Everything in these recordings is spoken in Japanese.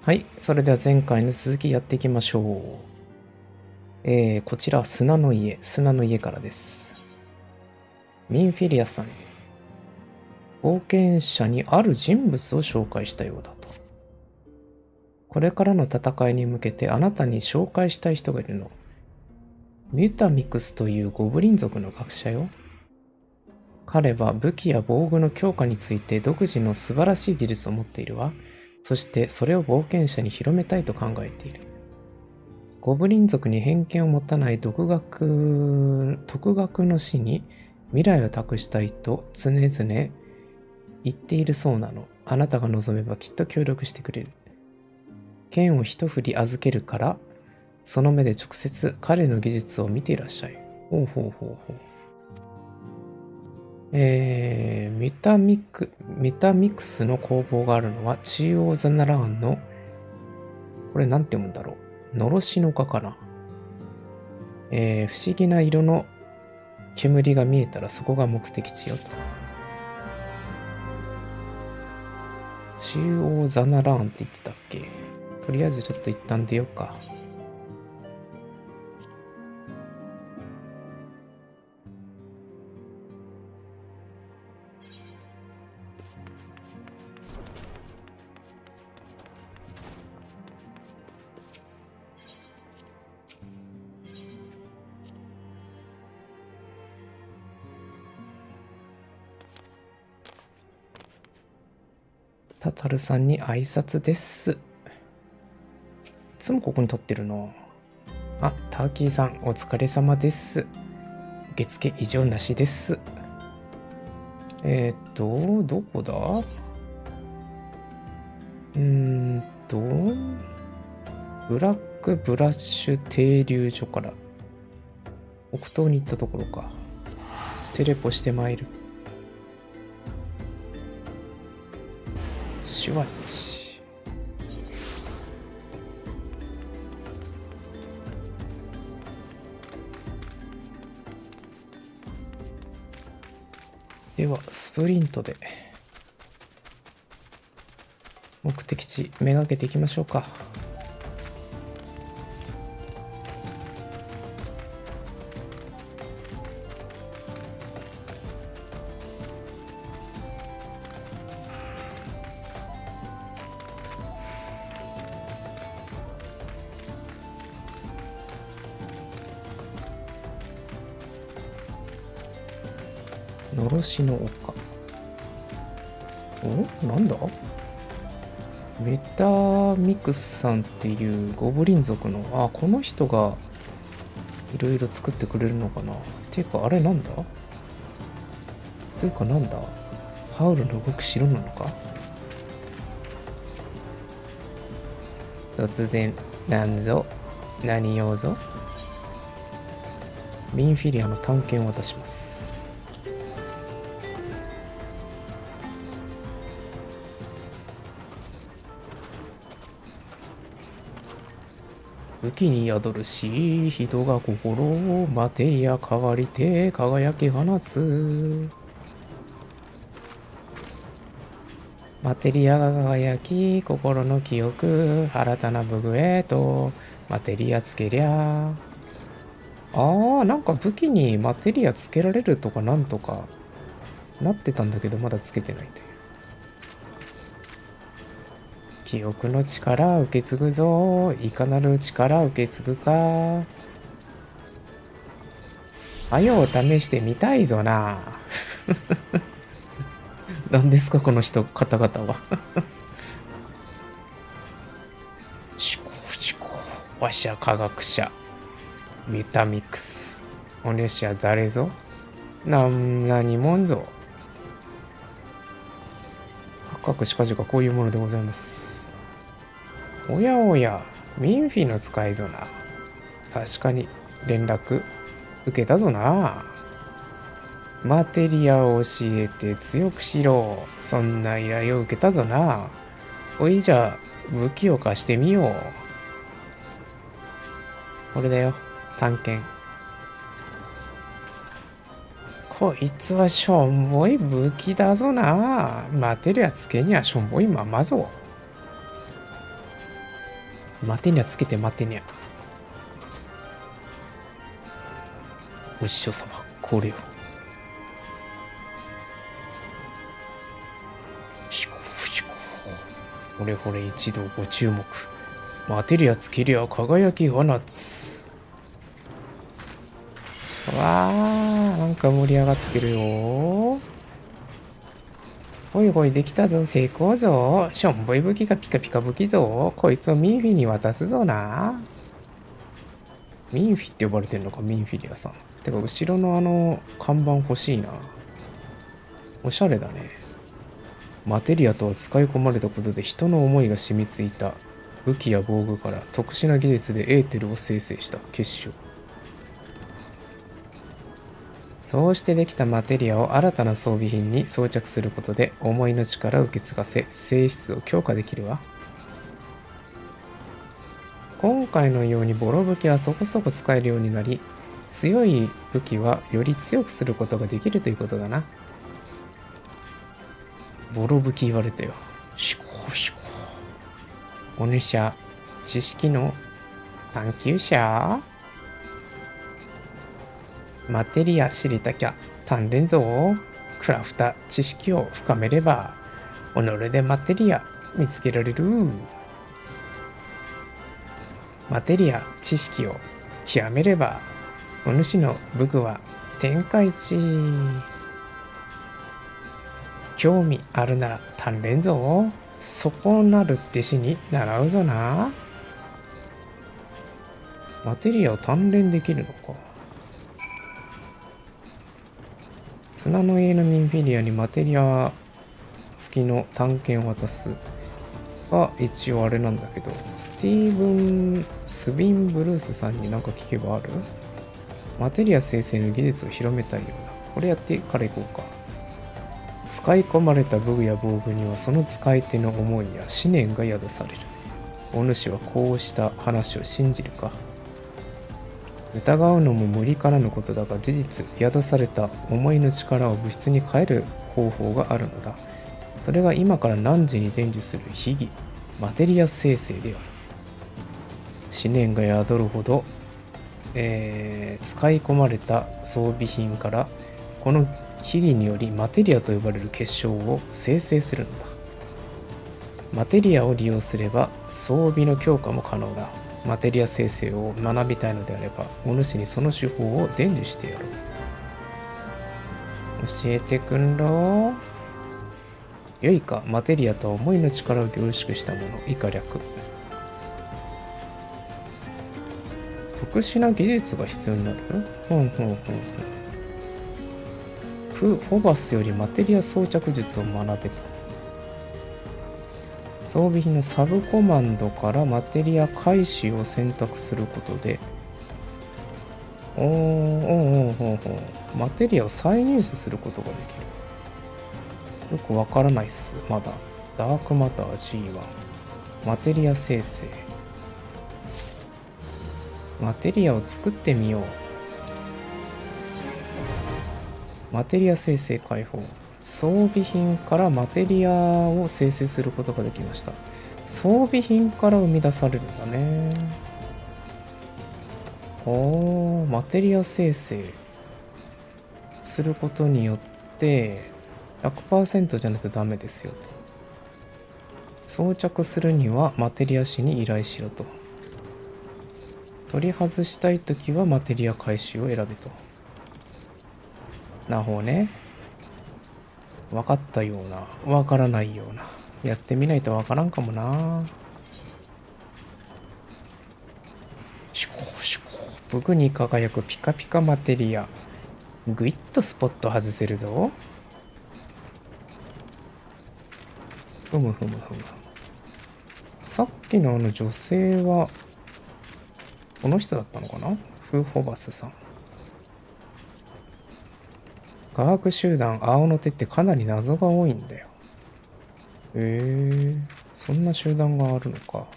はい、それでは前回の続きやっていきましょう。こちら砂の家からです。ミンフィリアさん、冒険者にある人物を紹介したようだと。これからの戦いに向けてあなたに紹介したい人がいるの。ミュタミクスというゴブリン族の学者よ。彼は武器や防具の強化について独自の素晴らしい技術を持っているわ。そしてそれを冒険者に広めたいと考えている。ゴブリン族に偏見を持たない特学の死に未来を託したいと常々言っているそうなの。あなたが望めばきっと協力してくれる。剣を一振り預けるから、その目で直接彼の技術を見ていらっしゃい。ほうほうほうほう。ミタミクスの工房があるのは中央ザナラーンの、これなんて読むんだろう。のろしの丘かな。不思議な色の煙が見えたらそこが目的地よと。中央ザナラーンって言ってたっけ？とりあえずちょっと一旦出ようか。タタルさんに挨拶です。いつもここに立ってるの。あ、ターキーさん、お疲れ様です。受付異常なしです。どこだ？ブラックブラッシュ停留所から北東に行ったところか。テレポして参る。シュワッチ。では、スプリントで目的地めがけていきましょうか。のろしの丘。お？なんだ？メタミクスさんっていうゴブリン族の、あ、この人がいろいろ作ってくれるのかな。ていうか、あれなんだ？というかなんだ？ハウルの動く城なのか？突然、なんぞ、何用ぞ？ミンフィリアの探検を渡します。武器に宿るし、人が心をマテリア変わりて輝き放つ。マテリアが輝き、心の記憶、新たな武具へと、マテリアつけりゃ。なんか武器にマテリアつけられるとかなんとかなってたんだけど、まだつけてないという。記憶の力受け継ぐぞ。いかなる力受け継ぐか。あよを試してみたいぞな。何ですかこの方々は。わしゃ科学者。ミュタミクス。お主は誰ぞ？何もんぞ。八角しかじかこういうものでございます。おやおや、ミンフィの使いぞな。確かに連絡受けたぞな。マテリアを教えて強くしろ。そんな依頼を受けたぞな。おいじゃ、武器を貸してみよう。これだよ、探検。こいつはしょんぼい武器だぞな。マテリアつけにはしょんぼいままぞ。 待てにゃつけて待てにゃ。お師匠様、これを。ほれほれ一同ご注目。待てりゃつけりゃ輝き放つ。わー、なんか盛り上がってるよ。ほいほいできたぞ、成功ぞ。しょんぼい武器がピカピカ武器ぞ。こいつをミンフィに渡すぞな。ミンフィって呼ばれてんのか、ミンフィリアさん。てか、後ろの看板欲しいな。おしゃれだね。マテリアとは使い込まれたことで人の思いが染みついた武器や防具から特殊な技術でエーテルを生成した結晶。そうしてできたマテリアを新たな装備品に装着することで思いの力を受け継がせ性質を強化できるわ。今回のようにボロ武器はそこそこ使えるようになり、強い武器はより強くすることができるということだな。ボロ武器言われたよ。シコーシコー。お主知識の探求者。マテリア知りたきゃ鍛錬ぞ。クラフター知識を深めれば己でマテリア見つけられる。マテリア知識を極めればお主の武具は天下一。興味あるなら鍛錬ぞ。そこなる弟子に習うぞな。マテリアを鍛錬できるのか。砂の家のミンフィリアにマテリア付きの探検を渡すが一応あれなんだけど、スティーブン・スビン・ブルースさんに何か聞けばある？マテリア生成の技術を広めたいような。これやってから行こうか。使い込まれた武具や防具にはその使い手の思いや思念が宿される。お主はこうした話を信じるか？疑うのも無理からぬことだが、事実宿された思いの力を物質に変える方法があるのだ。それが今から汝に伝授する秘技マテリア生成である。思念が宿るほど、使い込まれた装備品からこの秘技によりマテリアと呼ばれる結晶を生成するのだ。マテリアを利用すれば装備の強化も可能だ。マテリア生成を学びたいのであればお主にその手法を伝授してやろう。教えてくんろ。よいか。マテリアとは思いの力を凝縮したもの。以下略。特殊な技術が必要になる。フォバスよりマテリア装着術を学べと。装備品のサブコマンドからマテリア回収を選択することで、マテリアを再入手することができる。よくわからないっす、まだ。ダークマター G1。マテリア生成。マテリアを作ってみよう。マテリア生成解放。装備品からマテリアを生成することができました。装備品から生み出されるんだね。マテリア生成することによって 100% じゃないとダメですよと。装着するにはマテリア師に依頼しろと。取り外したいときはマテリア回収を選べと。なるほどね。分かったような、分からないような。やってみないと分からんかもな。シュコーシュコー。武具に輝くピカピカマテリア。ぐいっとスポット外せるぞ。ふむふむふむ。さっきの女性は、この人だったのかな？フーホバスさん。科学集団青の手ってかなり謎が多いんだよ。そんな集団があるのか。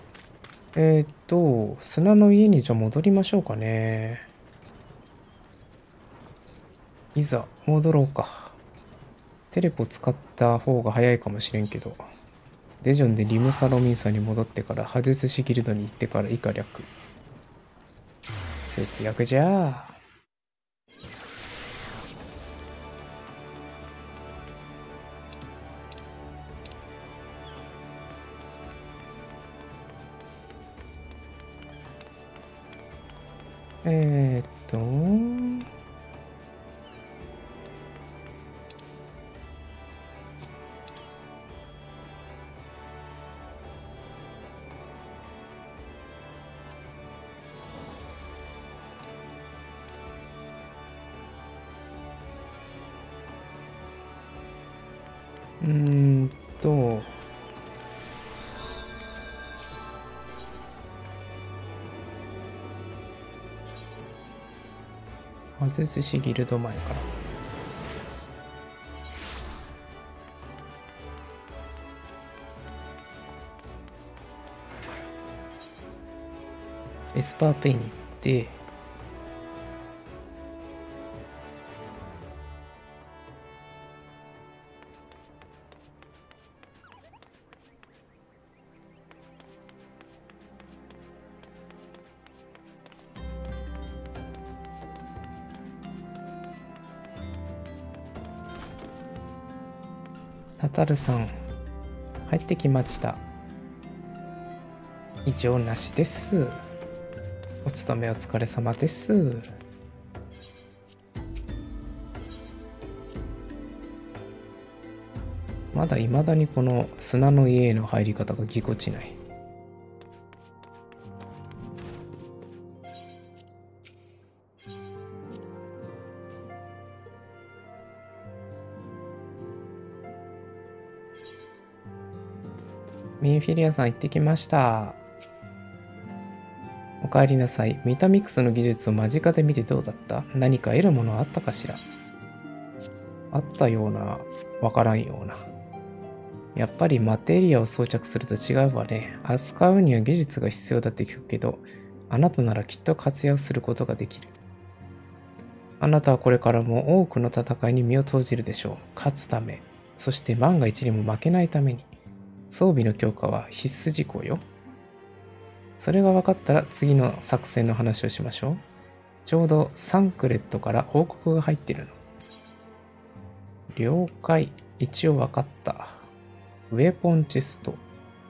砂の家にじゃあ戻りましょうかね。いざ、戻ろうか。テレポ使った方が早いかもしれんけど。 デジョンでリムサロミンサに戻ってから破術師ギルドに行ってから以下略。節約じゃあ。えーっとうーんと、外すしギルド前から。エスパーペイに行って、タタルさん、入ってきました。異常なしです。お勤めお疲れ様です。まだ未だにこの砂の家への入り方がぎこちない。ミンフィリアさん行ってきました。お帰りなさい。ミタミックスの技術を間近で見てどうだった？何か得るものあったかしら？あったような、わからんような。やっぱりマテリアを装着すると違うわね。扱うには技術が必要だって聞くけど、あなたならきっと活用することができる。あなたはこれからも多くの戦いに身を投じるでしょう。勝つため、そして万が一にも負けないために。装備の強化は必須事項よ。それが分かったら次の作戦の話をしましょう。ちょうどサンクレットから報告が入ってるの。了解。一応分かった。ウェポンチェスト。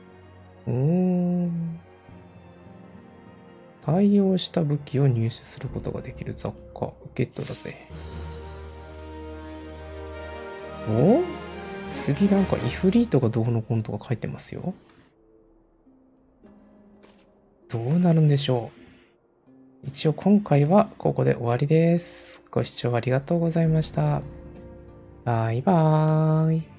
対応した武器を入手することができる雑貨。ゲットだぜ。お？次なんかイフリートがどうのこうのとか書いてますよ。どうなるんでしょう。一応今回はここで終わりです。ご視聴ありがとうございました。バイバーイ。